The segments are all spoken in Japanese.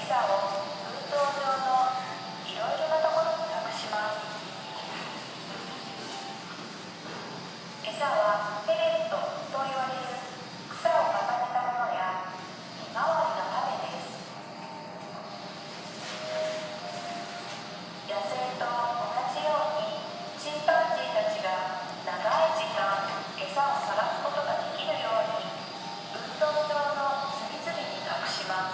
餌を運動場のいろいろなところに隠します。餌はペレットと言われる草を固めたものやひまわりの種です。野生と同じようにチンパンジーたちが長い時間餌を探すことができるように運動場の隅々に隠します。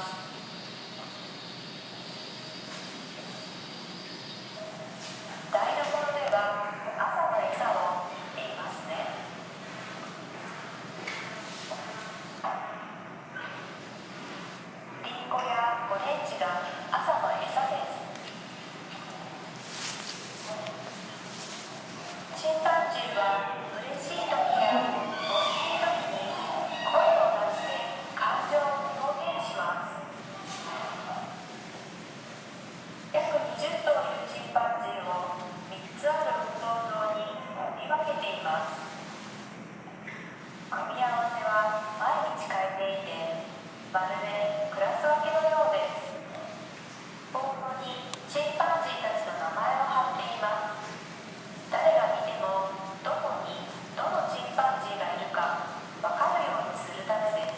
台所では朝の餌を見ていますね。リンゴやオレンジが朝の餌です。チンパンジーは嬉しい時や美味しい時に声を出して感情を表現します。約20頭いるチンパンジーを3つある運動場に振り分けています。組み合わせは毎日変えていて、まるでクラス分けのようです。ボードにチンパンジーたちの名前を貼っています。誰が見てもどこにどのチンパンジーがいるか分かるようにするためです。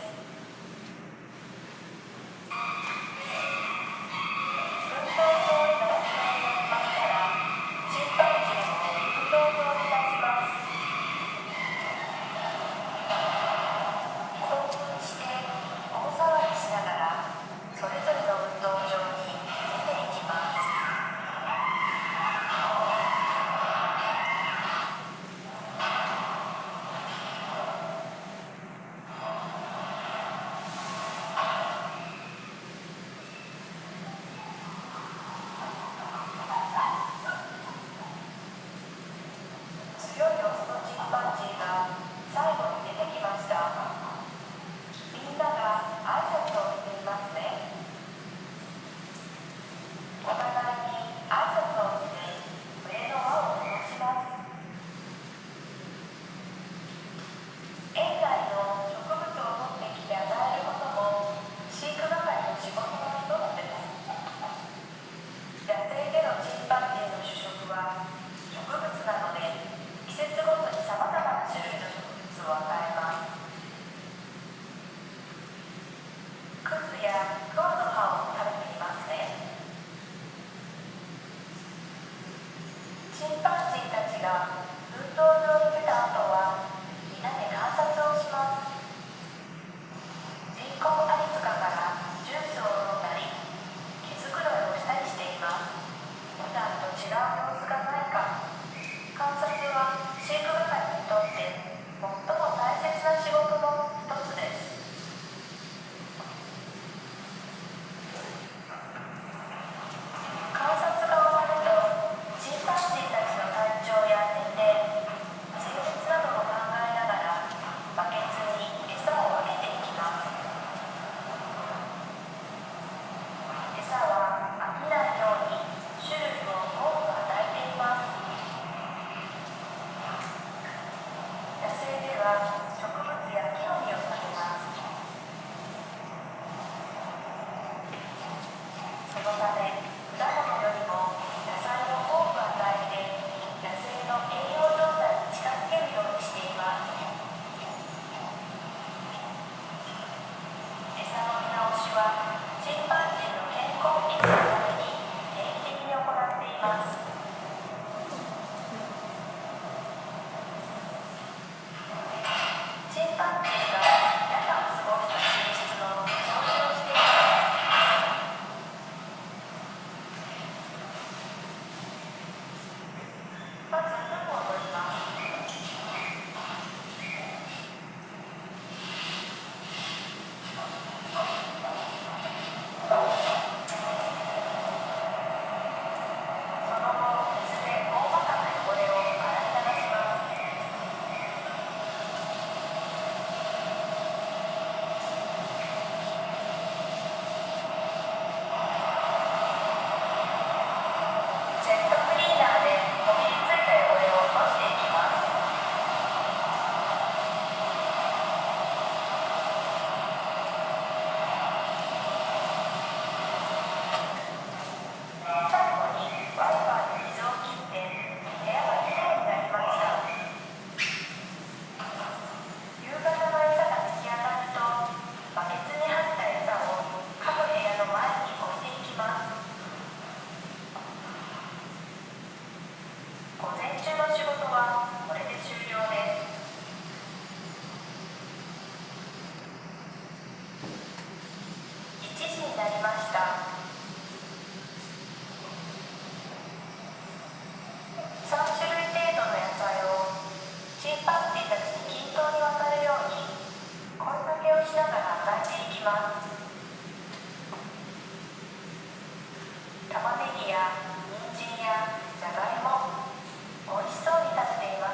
運動場に並ぶのを待ったら、チンパンジーも運動場に立ちます。興奮して大騒ぎしながらそれぞれの運動場に出ていきます。強いオスのチンパンジーが最後に出てきました。みんなが挨拶をしていますね。お互いに挨拶をして群れの輪を戻します。園内の植物を取ってきて与えることも飼育係の仕事の一つです。野生でのチンパンジーの主食は植物なので、季節ごとにさまざまな種類の植物を与えます。クズやクワの葉を食べていますね。チンパンジーたちが運動場に出た後はみんなで観察をします。人工アリ塚からジュースを飲んだり毛づくろいをしたりしています。普段と違う様子がないか、観察は飼育係にとって最も大切な仕事の一つです。観察が終わると、チンパンジーたちの体調や年齢、性別などを考えながらバケツに餌を分けていきます。餌は飽きないように種類を多く与えています。野生では植物や木の実を食べます。そのため果物よりも野菜を多く与えて野生の栄養状態に近づけるようにしています。餌の見直しはチンパンジーの健康維持のために定期的に行っています。チンパンジーが夜間を過ごした寝室の掃除をしています。 はこれで終了です。1時になりました。3種類程度の野菜をチンパンジーたちに均等に渡るように声かけをしながら与えていきます。玉ねぎや人参やじゃがいも、美味しそうに食べています。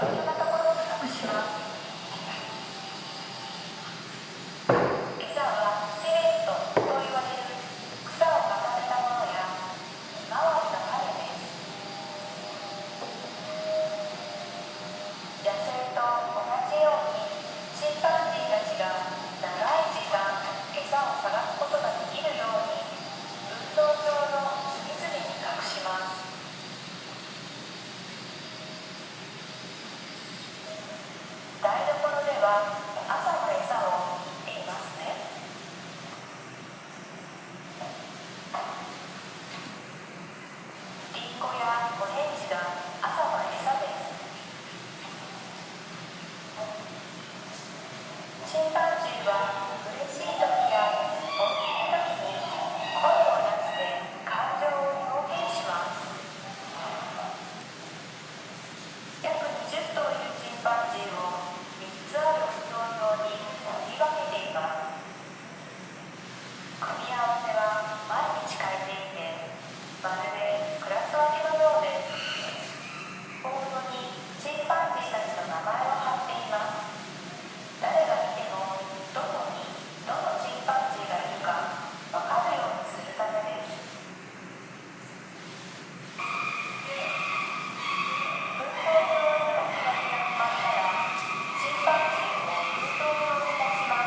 ろいろなところに隠します。餌はペレットと言われる草を固めたものや周りの種です。野生と同じようにチンパンジーたちが長い時間餌を探すことができるように運動場の隅々に隠します。台所では朝の餌を見ていますね。リンゴやオレンジが朝の餌です。チンパンジーは嬉しい時や大きい時に声を出して感情を表現します。約20頭いるチンパンジーを3つある運動場に振り分けています。組み合わせは毎日変えていて、まるでクラス分けのようです。ボードにチンパンジーたちの名前を貼っています。誰が見てもどこにどのチンパンジーがいるか分かるようにするためです。運動場の動きが始まったらチンパンジーを運動場に出します。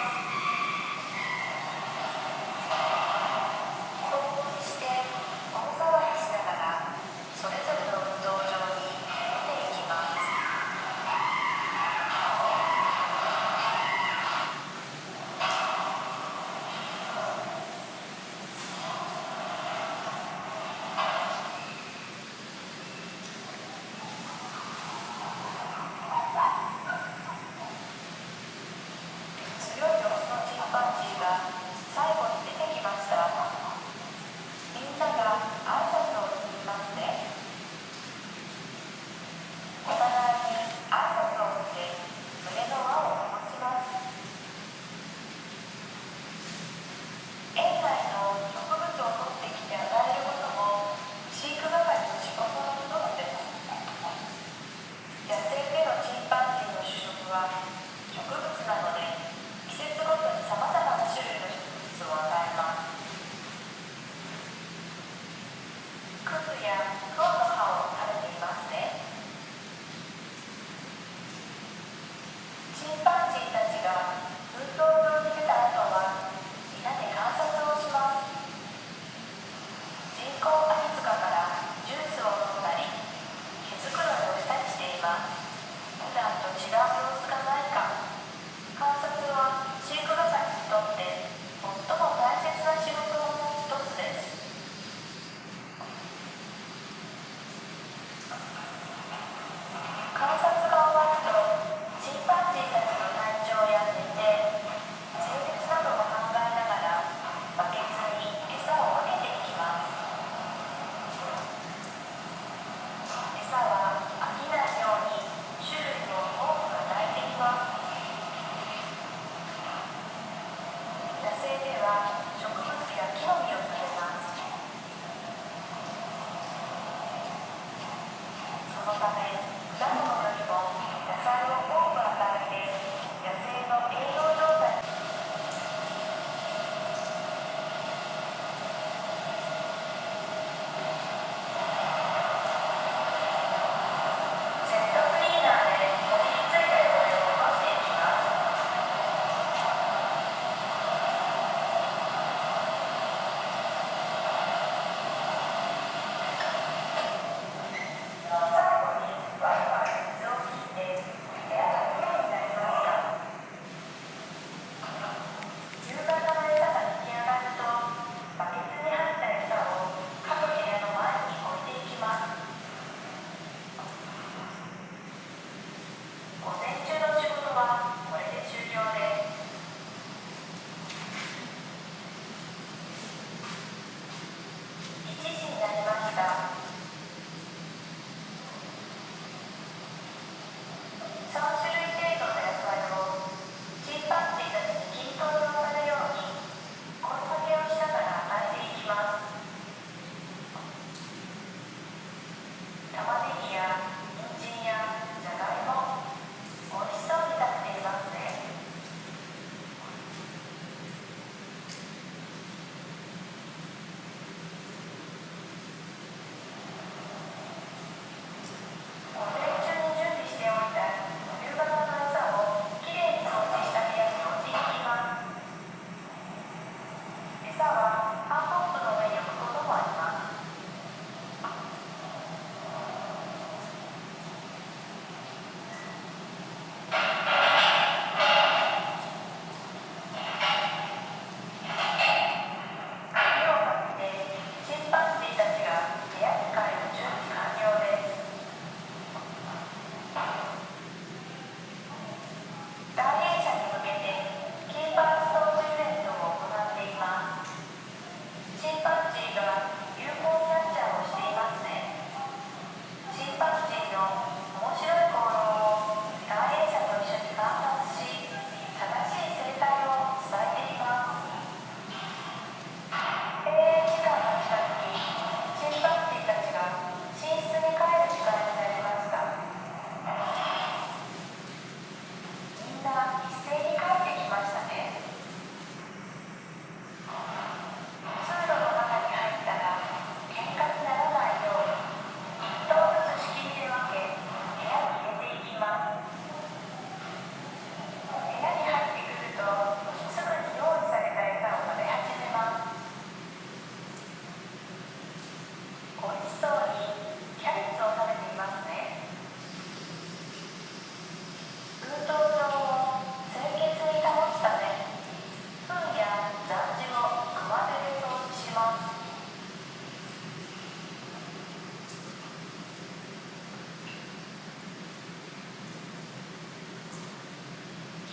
交互にして大騒ぎしながらそれぞれの運動場に出ていきます。強いオスのチンパンジーが最後に出てきました。みんなが挨拶をしていますね。お互いに挨拶をして群れの輪を保ちます。園内の植物を取ってきて与えることも飼育係の仕事の一つです。野生でのチンパンジーの主食は植物なので、季節ごとにさまざまな種類の植物を与えます。クズやフンの葉を食べていますね。チンパンジーたちが運動場に出た後は皆で観察をします。人工アリ塚からジュースを飲んだり毛づくろいをしたりしています。普段と違う様子がないか、観察は飼育係にとって最も大切な仕事の一つです。観察が終わるとチンパンジーたちの体調や年齢、性別などを考えながらバケツに餌を分けていきます。餌は飽きないように種類を多く与えてい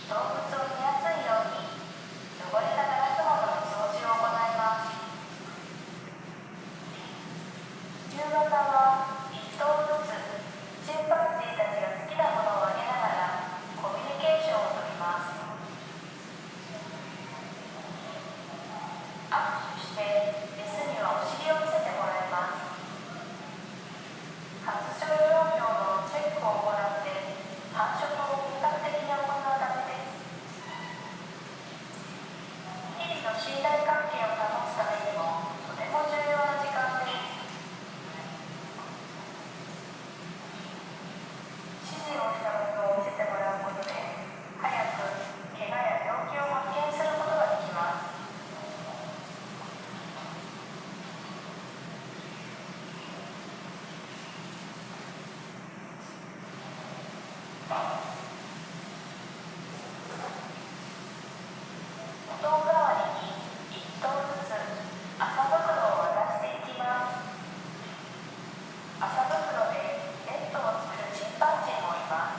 動物を見やすいように汚れたガラス窓の掃除を行います。夕方は1頭ずつチンパンジーたちが好きなものをあげながらコミュニケーションをとります。握手してメスにはお尻を見せてもらいます。発症状況のチェックを行って繁殖を本格的に行うためです。日々の信頼関係を保つためにもとても重要な時間です。指示をした場所を見せてもらうことで早く怪我や病気を発見することができます。お代わりに1頭ずつ麻袋を渡していきます。麻袋でネットを作るチンパンジーもいます。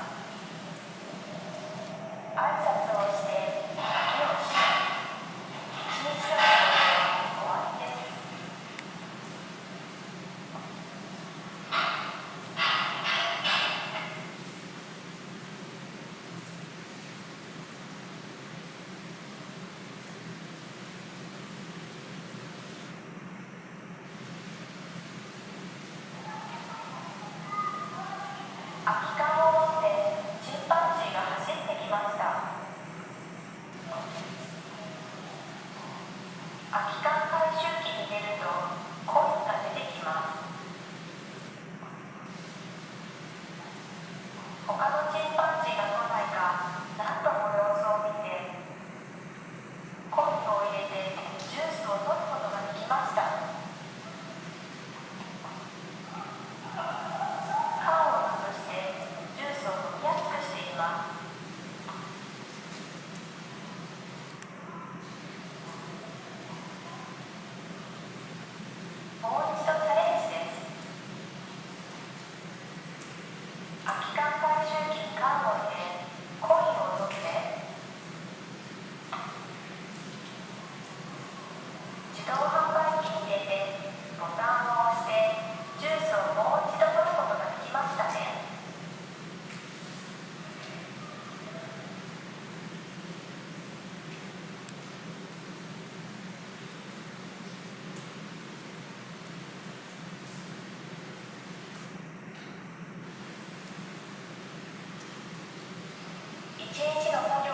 挨拶をして時をし、一日の終わりです。空き缶を持ってチンパンジーが走ってきました。空き缶回収機に出るとコインが出てきます。他のチンパンジーが来ないか何度も様子を見てコインを入れてジュースを取ることができました。缶を潰してジュースを飲みやすくしています。もう一度チャレンジです。空き缶回収機に缶を入れコインを取って自動販売機に入れてボタンを押してジュースをもう一度取ることができましたね。一日の作